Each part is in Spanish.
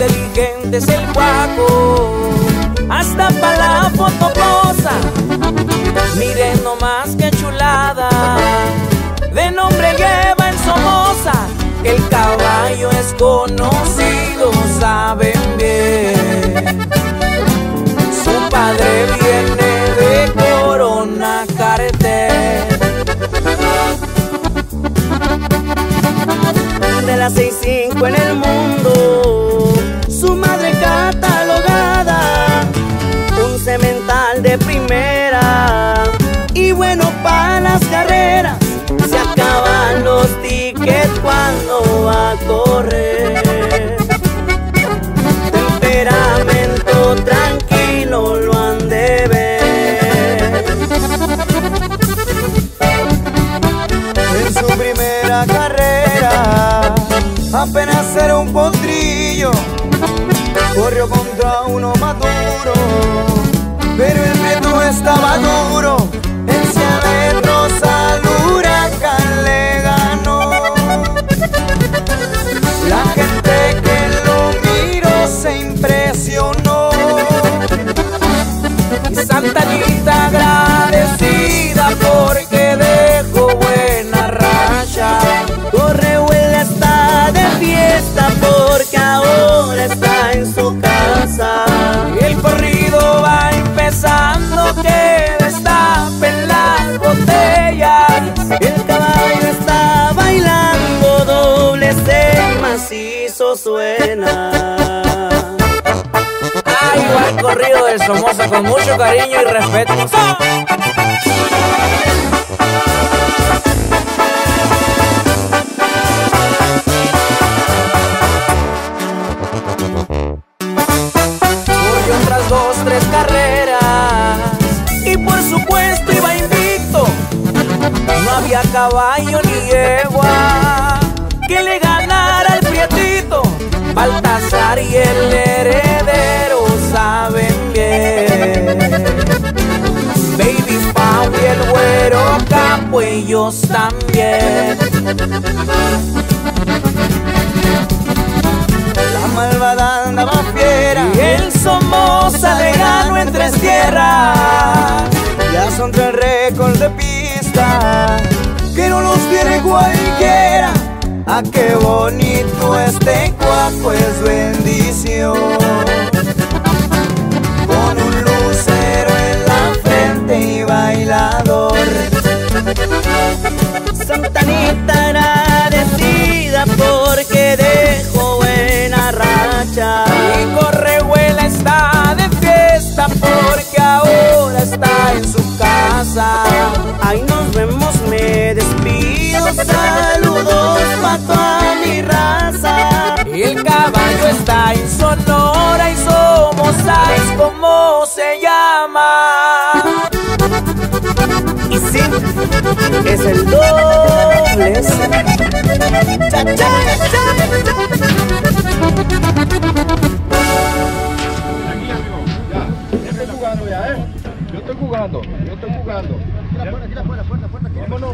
inteligente es el guaco, hasta para la foto posa. Miren nomás qué chulada, de nombre lleva en Somoza. El caballo es conocido, saben bien. Su padre viene de Corona Cartel. De las 6'5" en el mundo, su madre catalogada, un semental de primera y bueno para las carreras. Se acaban los tickets cuando va a correr. Temperamento tranquilo lo han de ver. En su primera carrera, apenas era un potrillo, corrió contra uno maduro, pero el reto estaba duro. En 100 metros al huracán le ganó. La gente que lo miró se impresionó. Y Santa Anita agradecida porque dejó buena racha. Correhuela está de fiesta porque ahora está en su casa. Y el corrido va empezando, que destapen las botellas. El caballo está bailando, doble C macizo suena. Ay, va el corrido de Somoza con mucho cariño y respeto. Corrió otras 2, 3 carreras y por supuesto iba invicto. No había caballo ni yegua que le ganara al prietito. Baltasar y el heredero saben bien. Baby Pau y el güero Capo, ellos también. La malvada andaba fiera y el Somoza le ganó en 3 tierras. Ya son 3 récords de pista que no los tiene cualquiera. Ah, qué bonito este cuaco, es bendición. Con un lucero en la frente y bailador. Santa Anita agradecida porque dejó buena racha. Y Correhuela está de fiesta porque ahora está en su casa. Ahí nos vemos, me despido, saludos pa' toda mi raza. El caballo está en Sonora y ¿sabes cómo se llama? Y sí, es el doble C. Cha, cha, cha, cha. Yo estoy jugando. Aquí la puerta. Vámonos.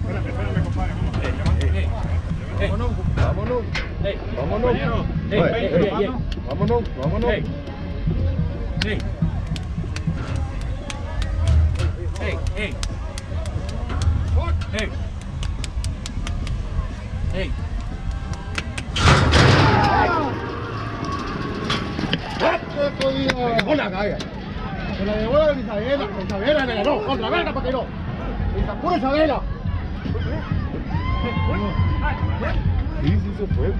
Vámonos. Se la llevó a Isabela me ganó, contra Verga para que no. Pura Isabela. Sí, se fue.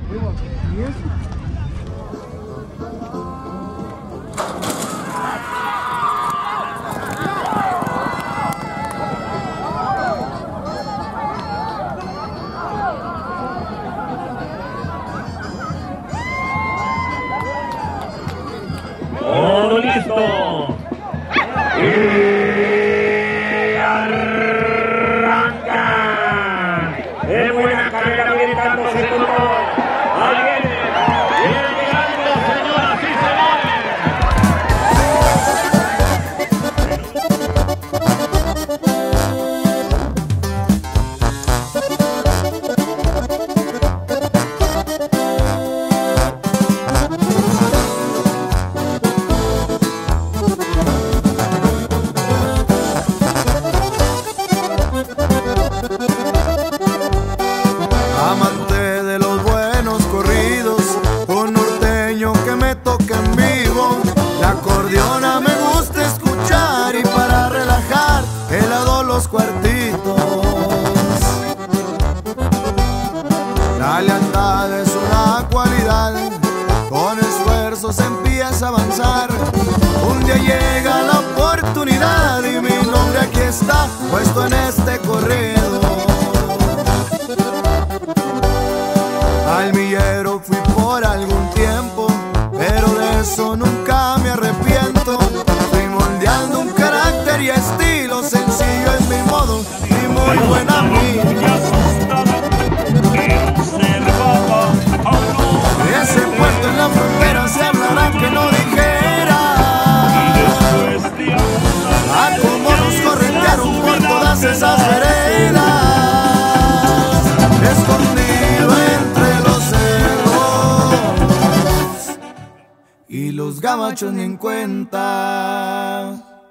Todo listo. Y arranca. De buena carrera viene Carlos Segundo. Ahí viene llegando, señoras y La lealtad es una cualidad, con esfuerzo se empieza a avanzar. Un día llega la oportunidad y mi nombre aquí está puesto en este corrido. Al millero fui por algún tiempo, pero de eso nunca me arrepiento. Fui moldeando un carácter y estilo, sencillo es mi modo y muy buen amigo. Ese puerto en la frontera se hablará que no dijera a cómo nos corretearon por todas esas veredas, escondido entre los cerros, y los gabachos ni en cuenta.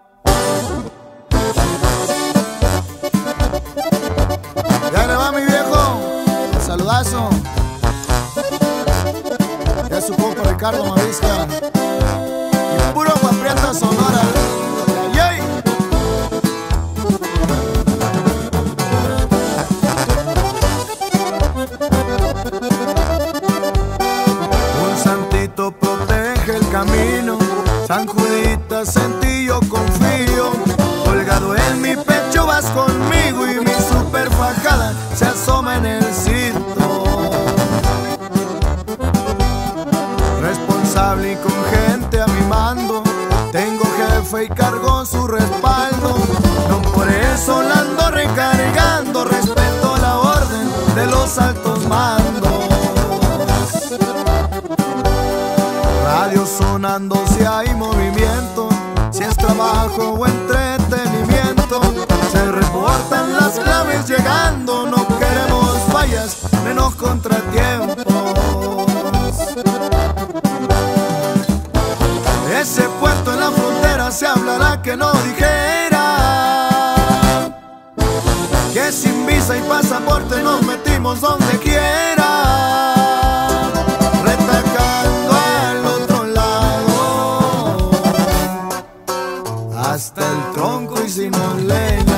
Ya le va mi viejo, saludazo. Ya su compa Ricardo Mavisca y puro Guaprieta Sonora. ¡Yay! Un santito protege el camino, San Juditas en ti yo confío. Colgado en mi pecho vas conmigo y mi super fajada se asoma en el cinto. Responsable y con gente a mi mando, tengo jefe y cargo su respaldo. No por eso la ando recargando, respeto la orden de los altos mandos. Radio sonando si hay movimiento, si es trabajo o entretenimiento. Se reportan las claves llegando, no queremos fallas, menos contratiempos. Ese puerto en la frontera se hablará que no dijera que sin visa y pasaporte nos metimos donde quiera, retacando al otro lado hasta el tronco y sin leña.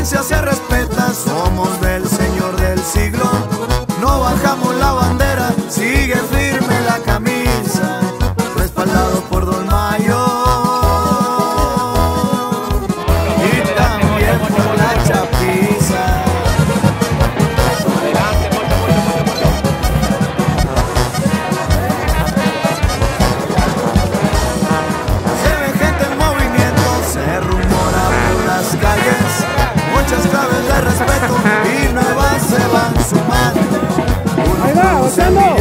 esencia se respeta, somos del Señor del siglo. No bajamos la bandera, sigue firme la camisa, respaldado por Don Mayo y también por la chapiza. Se ve gente en movimiento, se rumora por las calles, muchas claves de respeto y nuevas se van sumando. Ahí va, Gonzalo.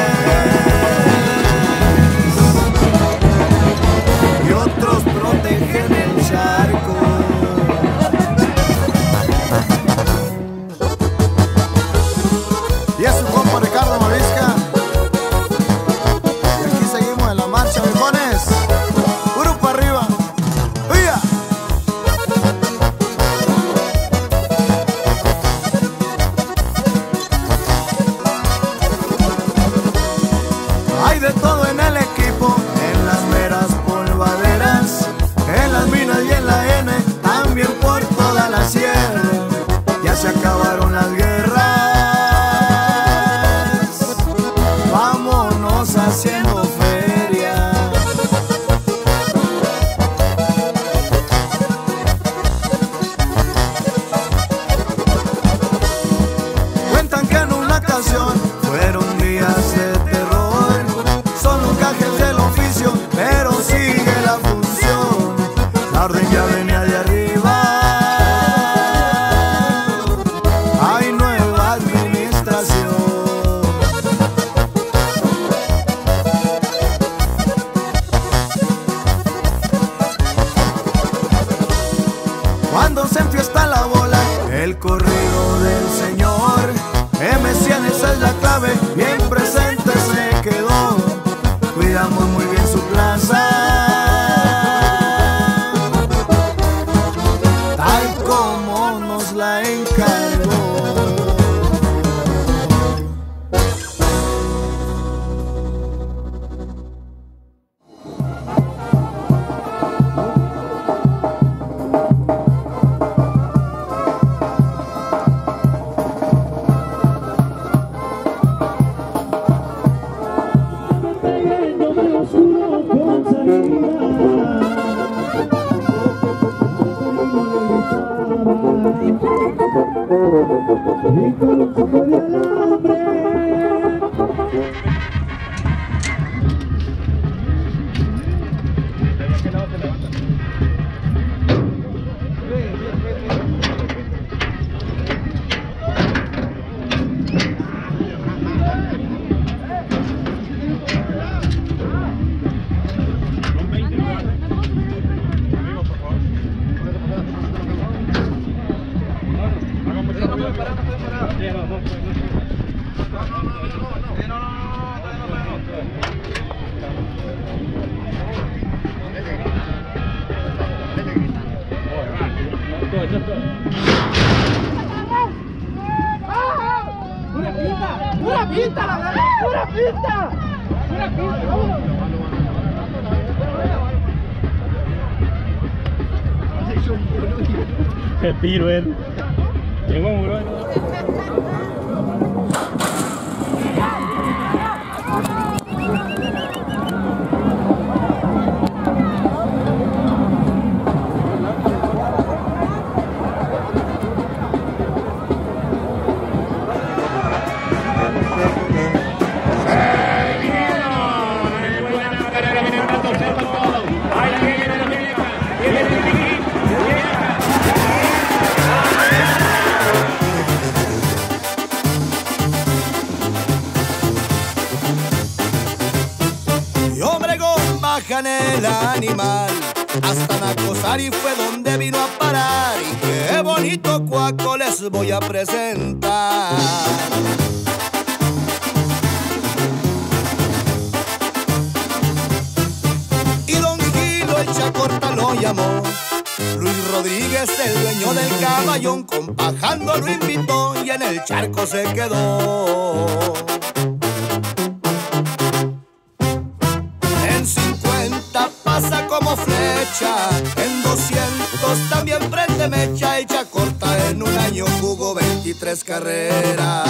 Y otros protegen el charco. Y es su compa Ricardo Morisca. Y aquí seguimos en la marcha, viejones. Puro para arriba. ¡Uya! Hay de todo en el equipo, en las meras polvaderas, en las minas y en la N, también por toda la sierra. Ya se acabaron las guerras, vámonos haciendo feria. Cuentan que en una ocasión fueron días de terror, son los gajes del oficio, pero sigue la función. La orden ya venía de arriba, hay nueva administración. Cuando se enfiesta la bola, el corrido del Señor, M100 esa es la clave, bien presente se quedó. Cuidamos muy bien su plaza, tal como nos la encargó. ¡Pura pinta! ¡Pura pinta! ¡Pura pinta! ¡Qué tiro él! Llegó un muro. Bajan el animal hasta Nacosari fue donde vino a parar, y qué bonito cuaco les voy a presentar. Y don Gilo el Chacorta lo llamó, Luis Rodríguez el dueño del caballón, compajando lo invitó y en el charco se quedó. En 50 pasa como flecha, en 200 también prende mecha, y Chacorta 23 carreras.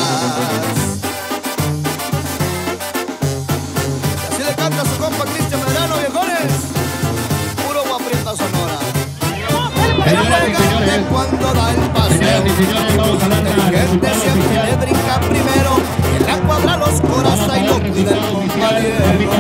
Y así le canta su compa Cristian Medrano, viejones. Puro guaprieta Sonora. El elegante cuando da el paseo, el gente siempre le brinca primero. En la cuadra los coraza y lo cuida el compañero.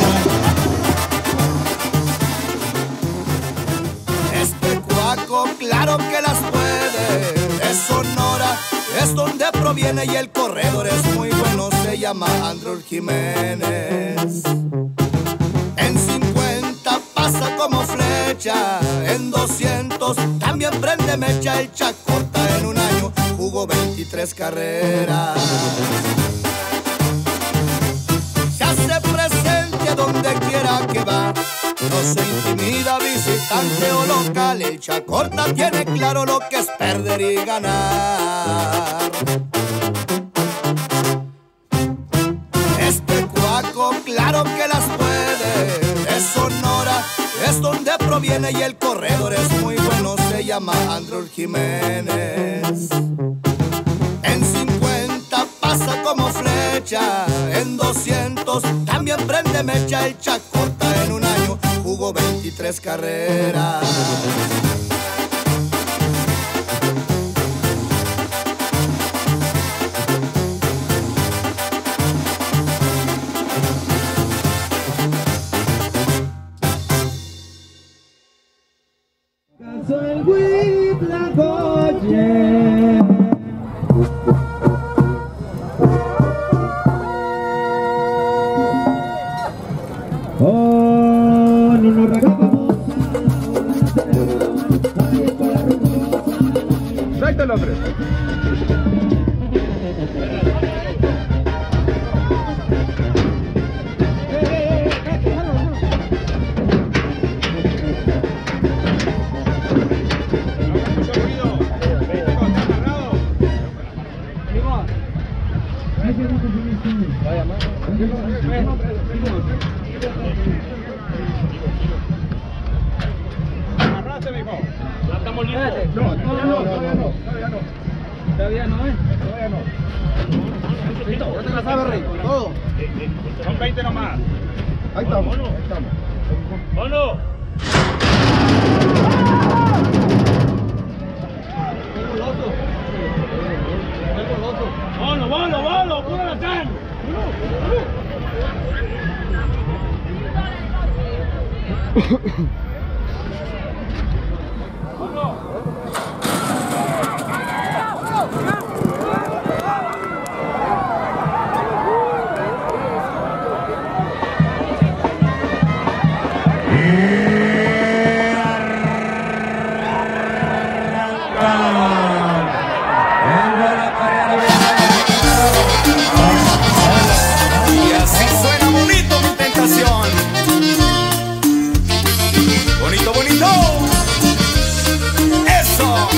Este cuaco claro que las puede, de Sonora es donde proviene y el corredor es muy bueno, se llama Andrew Jiménez. En 50 pasa como flecha, en 200 también prende mecha. El Chacorta en un año jugó 23 carreras. Se hace presente donde quiera que va, no se intimida visitante o local. El Chacorta tiene claro lo que es perder y ganar. Este cuaco claro que las puede, de Sonora es donde proviene y el corredor es muy bueno, se llama Andrew Jiménez. En 50 pasa como flecha, en 200 también prende mecha. El Chacorta en un año jugó 23 carreras. El Huitlacoche. Oh, no nos regamos. Suelta el hombre. Agarrate, mijo. Ya estamos listos. No, todavía no. Todavía no, ¿eh? Todavía no. Listo, ya te la sabes, Rey, todo. Son 20 nomás. Ahí estamos, ahí estamos. ¡Vámonos! ¡Vámonos, vámonos, vámonos! ¡Pura la can! Y así suena bonito mi tentación. Bonito, bonito. Eso.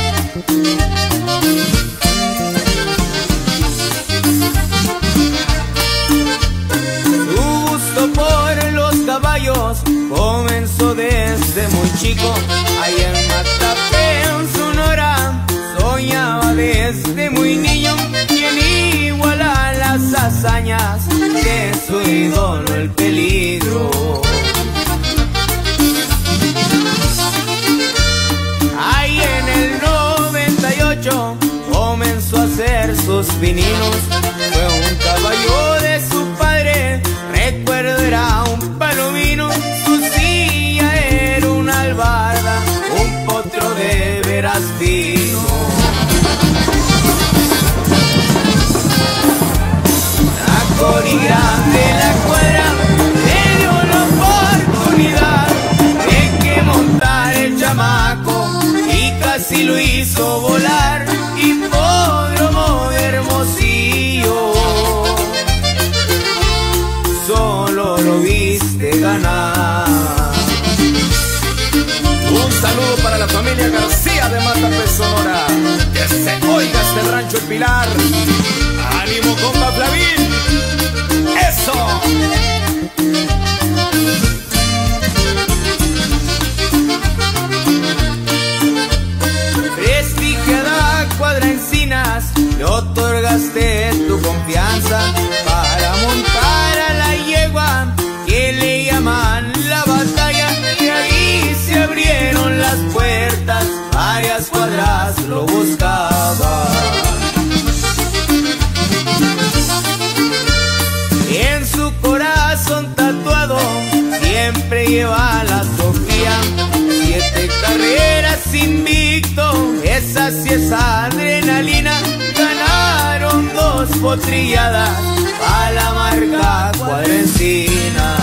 Su gusto por los caballos comenzó desde muy chico. Allá en Matapé, en Sonora, soñaba desde muy niño. Quien iguala las hazañas de su ídolo el peligro. Ahí en el 98 comenzó a hacer sus pininos. Fue un caballo de su padre, recuerdo era un palomino. Su silla era una albarda, un potro de veras fino. La Cori grande la cuadra le dio la oportunidad de que montar el chamaco y casi lo hizo volar. Hipódromo de Hermosillo, solo lo viste ganar. Un saludo para la familia García de Matapé, Sonora. Que se oiga este rancho El Pilar. ¡Ánimo, compa Flavín! ¡Eso! Prestigiada cuadra Encinas le otorgaste tu confianza para montar a la yegua que le llaman la batalla, y ahí se abrieron las puertas, varias cuadras lo buscaban. En su corazón tatuado siempre lleva la Sofía, 7 carreras invicto, esa sí es adrenalina. Ganaron 2 potrilladas a la marca Cuadrencina.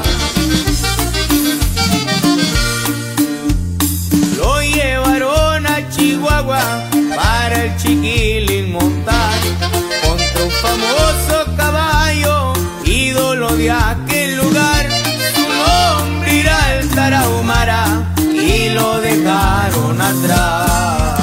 Lo llevaron a Chihuahua para el Chiquilín montar contra un famoso caballo, ídolo de aquel lugar. Su nombre era el Tarahumara y lo dejaron atrás.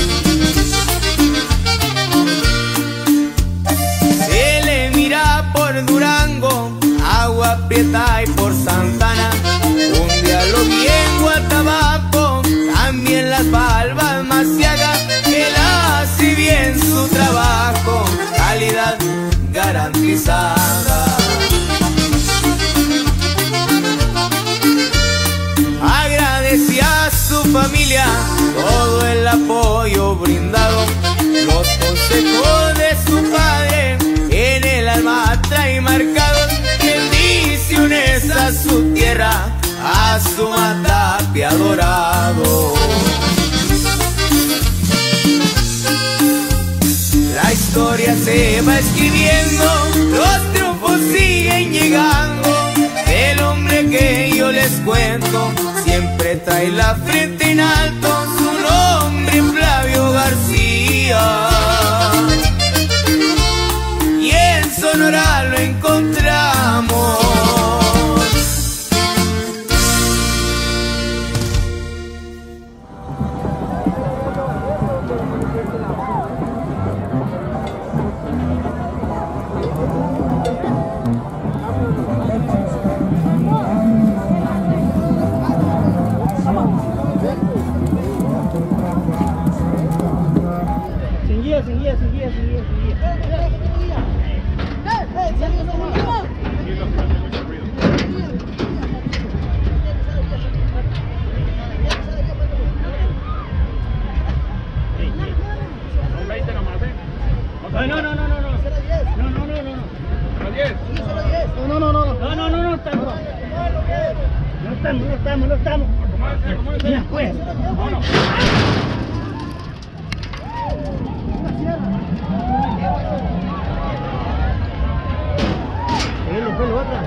Se le mira por Durango, Agua Prieta y por Santana. Un día lo vi en Guatabaco, también las Balbas Maciaga. Él hace bien su trabajo, calidad garantizada. Agradecía a su familia todo el apoyo brindado, los consejos de su padre en el alma trae marcados. Bendiciones a su tierra, a su Matape adorado. La historia se va escribiendo, los triunfos siguen llegando. El hombre que yo les cuento siempre trae la frente en alto, su nombre Flavio García. Y en Sonora lo encontramos. No estamos. Mira, pues. Vámonos. Pelo atrás.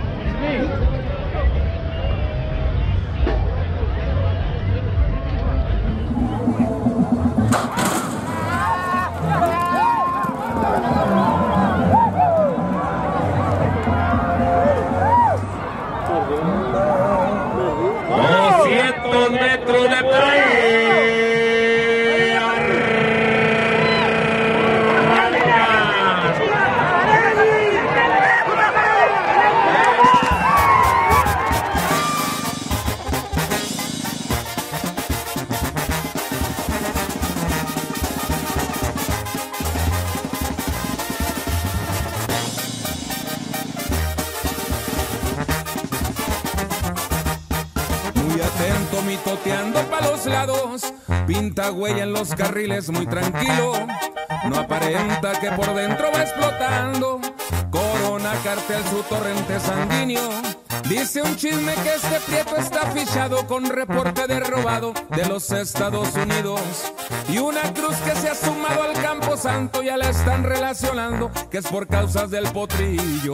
Mitoteando pa' los lados, pinta huella en los carriles muy tranquilo, no aparenta que por dentro va explotando, corona cartel su torrente sanguíneo, dice un chisme que este prieto está fichado con reporte de robado de los Estados Unidos, y una cruz que se ha sumado al Campo Santo ya la están relacionando que es por causas del potrillo.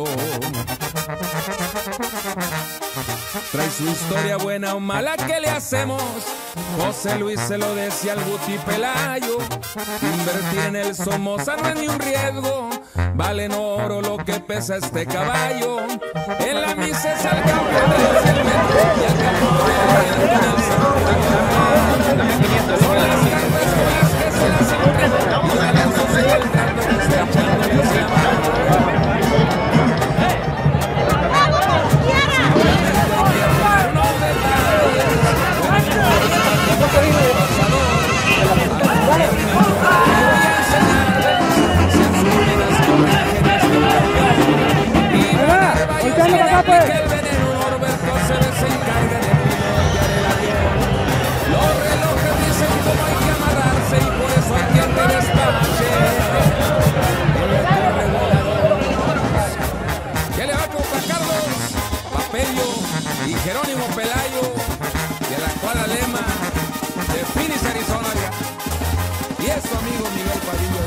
Trae su historia buena o mala, ¿qué le hacemos? José Luis se lo decía al Guti Pelayo, invertir en el Somoza no es ni un riesgo, vale en oro lo que pesa este caballo, en la misa es al campeón de los 100 metros y al campeón de los 100 metros. Son las cartas con las que se las enfrentamos a las 12 del rato que está echándoles la mano. es su amigo Miguel Padilla.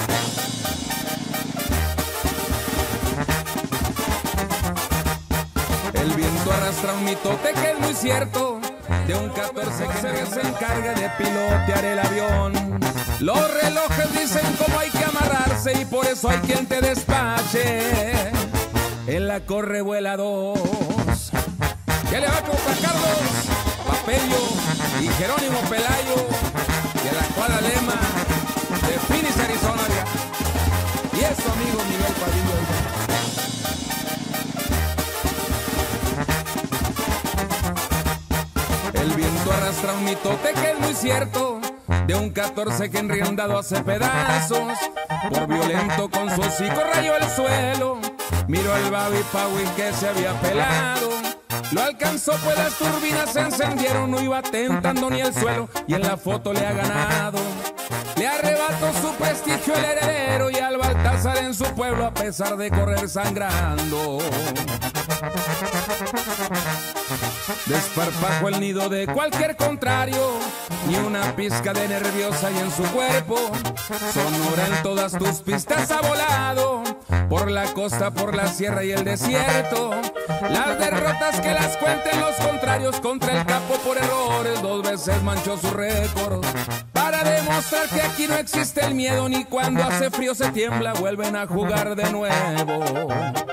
El viento arrastra un mitote que es muy cierto, de un 14 que se encarga de pilotear el avión. Los relojes dicen cómo hay que amarrarse y por eso hay quien te despache en la Correvuela 2. ¿Qué le va a comprar Carlos, Papello y Jerónimo Pelayo y a la cuadra Lema de Phoenix, Arizona? Y es su amigo Miguel Padilla. El viento arrastra un mitote que es muy cierto, de un 14 que enriendado hace pedazos, por violento con su hocico rayó el suelo. Miró al Babi Paui que se había pelado, lo alcanzó pues las turbinas se encendieron, no iba tentando ni el suelo y en la foto le ha ganado. Le arrebató su prestigio el heredero y al Baltasar en su pueblo a pesar de correr sangrando. Desparpajo el nido de cualquier contrario, ni una pizca de nerviosa hay en su cuerpo. Sonora en todas tus pistas ha volado, por la costa, por la sierra y el desierto. Las derrotas que las cuenten los contrarios, contra el capo por errores 2 veces manchó su récord. Para demostrar que aquí no existe el miedo, ni cuando hace frío se tiembla, vuelven a jugar de nuevo.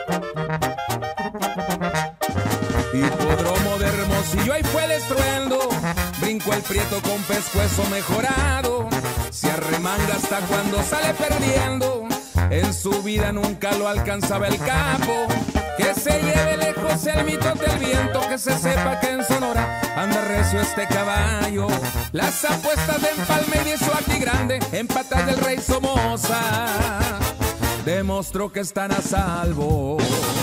Hipódromo de Hermosillo, ahí fue el estruendo, brincó el prieto con pescuezo mejorado, se arremanga hasta cuando sale perdiendo, en su vida nunca lo alcanzaba el capo. Que se lleve lejos el mitote del viento, que se sepa que en Sonora anda recio este caballo. Las apuestas de Empalme y de su aquí grande, en patas del Rey Somoza, demostró que están a salvo.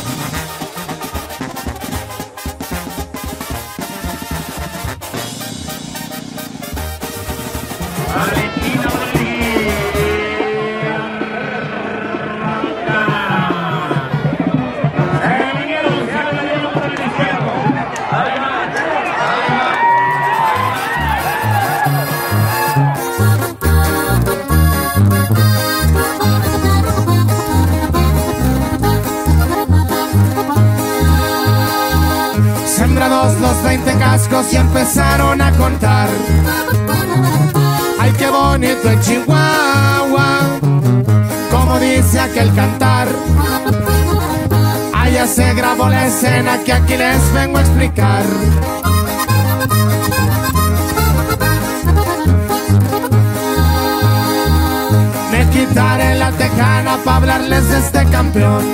Sembrados los 20 cascos y empezaron a contar. Ay, qué bonito en Chihuahua, como dice aquel cantar. Allá se grabó la escena que aquí les vengo a explicar. Me quitaré la tejana para hablarles de este campeón.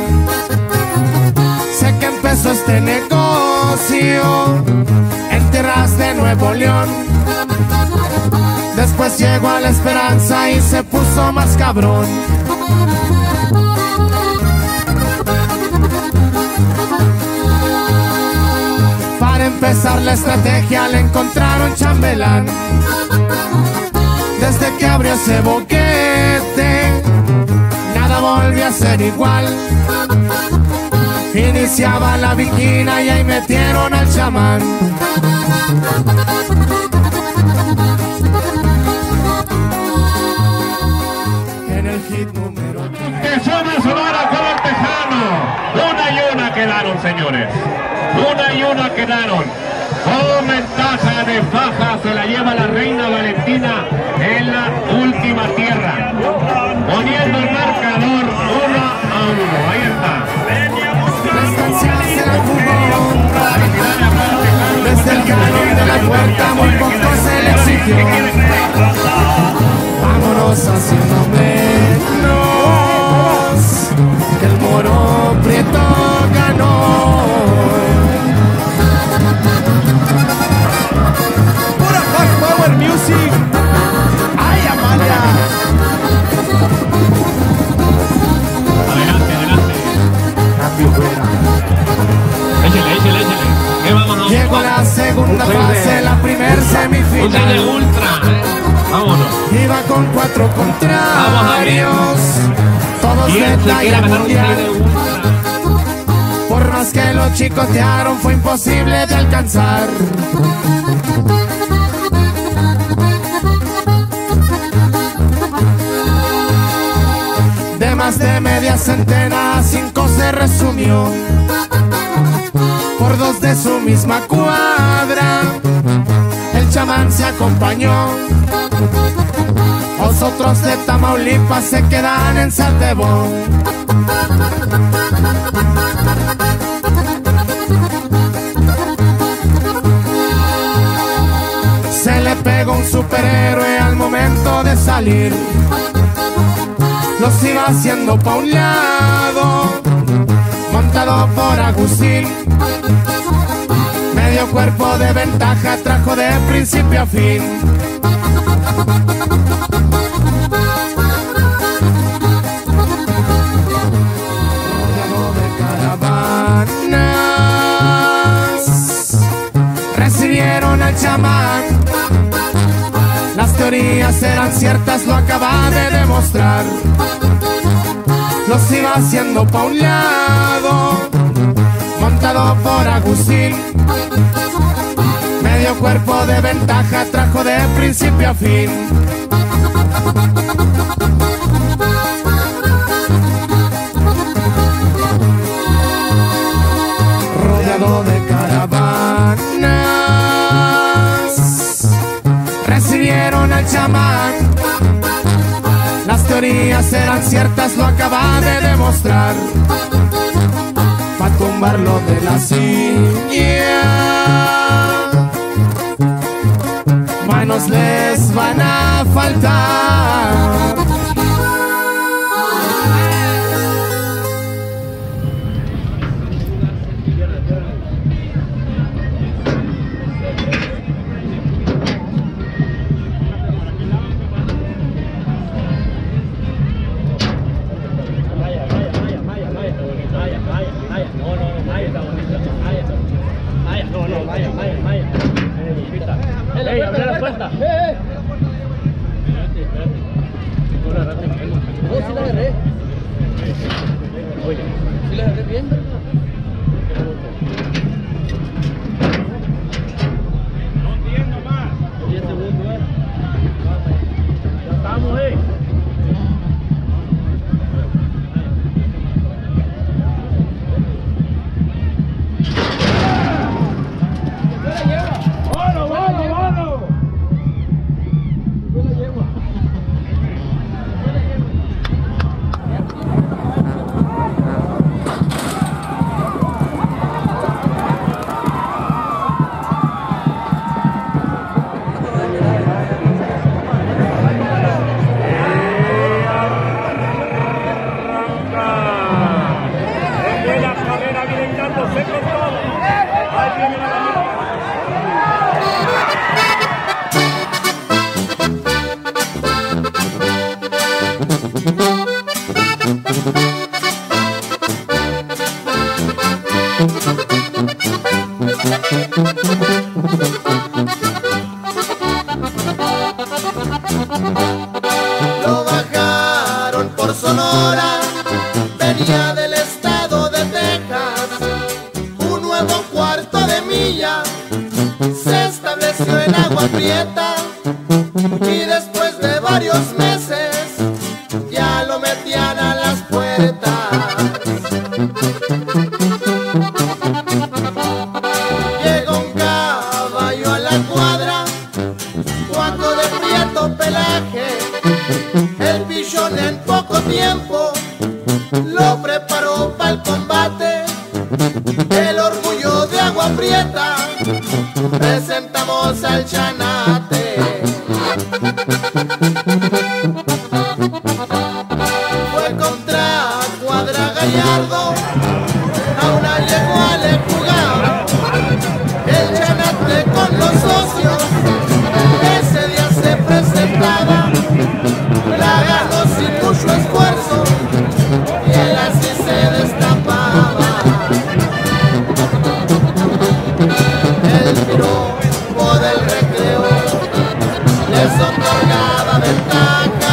Sé que empezó este negocio en tierras de Nuevo León. Después llegó a La Esperanza y se puso más cabrón. Para empezar la estrategia le encontraron chambelán. Desde que abrió ese boquete, nada volvió a ser igual. Iniciaba la viquina y ahí metieron al chamán. En el hit número 3. Que suena Sonora con el Tejano. Una y una quedaron, señores. Una y una quedaron. Con ventaja de faja se la lleva la Reina Valentina en la última tierra. Poniendo el marcador 1-1. Ahí está. La estancia se la jugó. Desde el calor de la puerta muy poco se le exigió. Vámonos haciendo menos, que el Moro Prieto ganó. Pura Power Music. ¡Ay, Amalia! Adelante, adelante. Échale. Vámonos. Llegó la segunda fase, la primer semifinal. Un de ultra. Vámonos. Iba con 4 contrarios, todos de ¿Quién se talla quiere ganar un mundial. de ultra? Por más que lo chicotearon fue imposible de alcanzar. más de media centena, 5 se resumió por 2 de su misma cuadra. El chamán se acompañó, los otros de Tamaulipas se quedan en Satebón. Se le pegó un superhéroe al momento de salir, los iba haciendo pa' un lado, montado por Agustín. Medio cuerpo de ventaja trajo de principio a fin. Rodeado de caravanas, recibieron al chamán. Las teorías eran ciertas, lo acaba de demostrar. Los iba haciendo pa' un lado, montado por Agustín. Medio cuerpo de ventaja trajo de principio a fin. Rodeado de caravanas, recibieron al chamán. Las teorías eran ciertas, lo acaba de demostrar. Pa' tumbarlo de la silla, manos les van a faltar. ¡Ey, abre la puerta! No, sí la agarré. Oye, ¿sí la agarré bien, verdad? No entiendo más. 10 segundos, Ya estamos, Lo bajaron por Sonora, venía del estado de Texas. Un nuevo cuarto de milla se estableció en Agua Prieta, y después de varios meses ya lo metían a las puertas. Llegó un caballo a la cuadra, cuando de prieto pelaje, el pichón en poco tiempo lo preparó para el combate. El orgullo de Agua Prieta, presentamos al Chanate. Fue contra Cuadra Gallardo, a una yegua le jugaba. El Chanate con los socios ese día se presentaba. La ganó sin mucho esfuerzo y él así se destapaba. El piropo del recreo les otorgaba ventaja,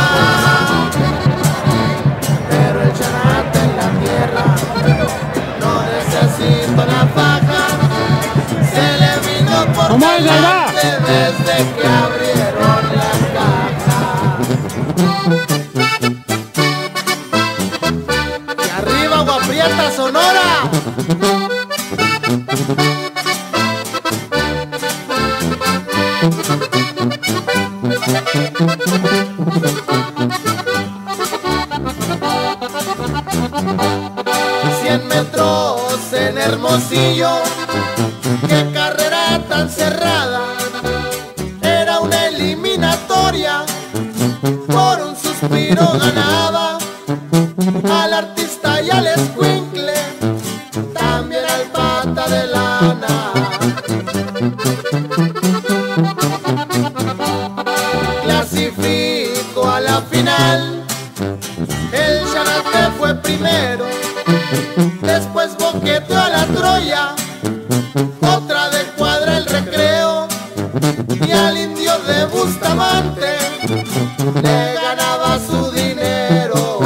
pero el Chanate en la tierra no necesita una faja. Se le vino por delante desde que abrieron la caja. Hermosillo, qué carrera tan cerrada, era una eliminatoria, por un suspiro ganaba al artista y al escuincle, también al pata de lana. Clasifico a la final, el Chanate fue primero, después boqueteó a la Troya, otra de Cuadra el Recreo, y al Indio de Bustamante le ganaba su dinero.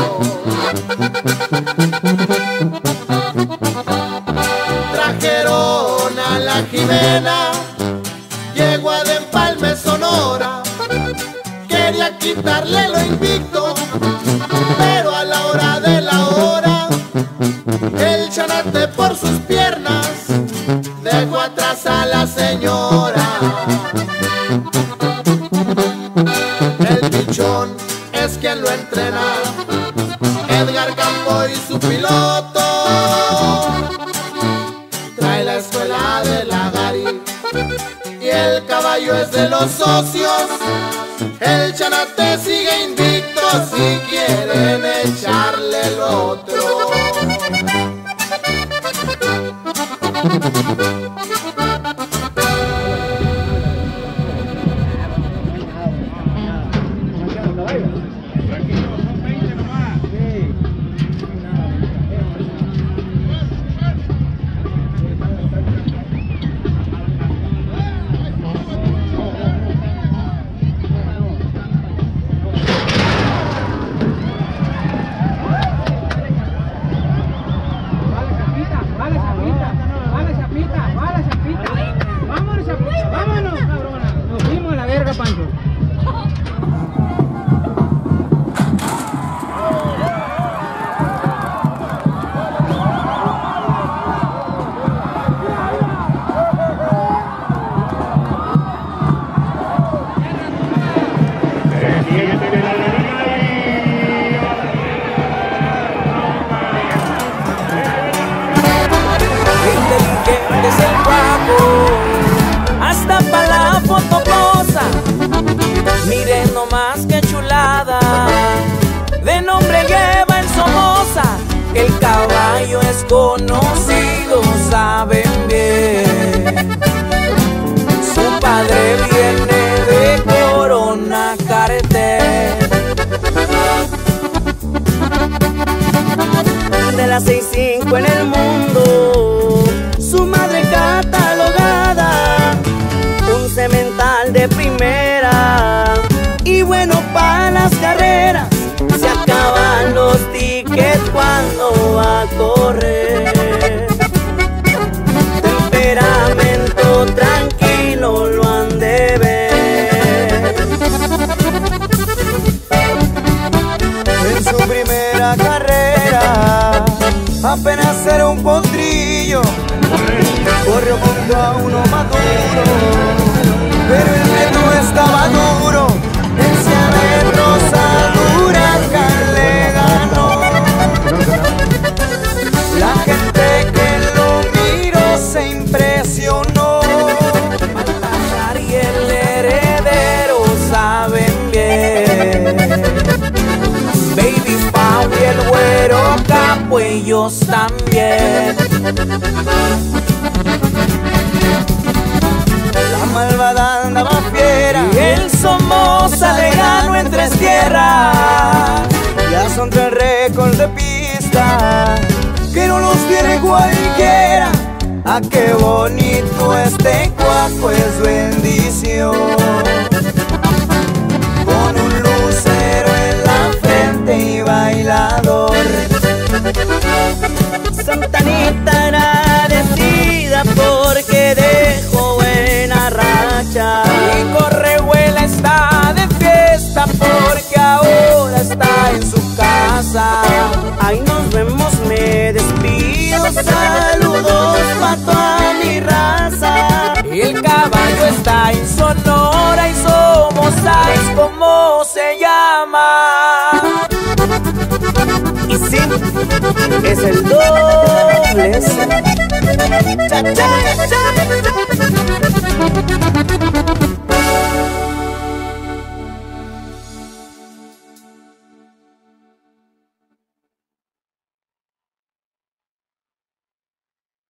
Trajeron a la Jimena, yegua de Empalme, Sonora, quería quitarle lo invicto, pero a la hora de la hora el Chanate por sus piernas dejó atrás a la señora. El pichón es quien lo entrena, Edgar Campo y su piloto, trae la escuela de la Gari y el caballo es de los socios. El Chanate sigue invicto, si quieren echarle el otro. Miren nomás qué chulada, de nombre lleva el Somoza, el caballo es conocido, saben bien. Su padre viene de Corona Cartel, de las 6'5" en el mundo, su madre catalogada, un semental de primera, y bueno para las carreras, se acaban los tickets cuando va a correr. Temperamento tranquilo lo han de ver. En su primera carrera, apenas era un potrillo, corrió junto a uno maduro, pero el reto estaba duro. El Cian Rosa Huracán le ganó. La gente que lo miró se impresionó. Baltasar y el heredero saben bien. Baby Pau y el güero Capo, ellos también. La malvada andaba fiera y el Somoza le ganó en 3 tierras. Ya son 3 récords de pista que no los tiene cualquiera. Ah, qué bonito este cuaco, es bendición. Con un lucero en la frente y bailador. Santanita agradecida porque dejó buena racha, y Correhuela está de fiesta porque ahora está en su casa. Ahí nos vemos, me despido, saludos pa' toda mi raza. El caballo está en Sonora y somos, ¿sabes cómo se llama? Y sí, es el doble C. cha, cha.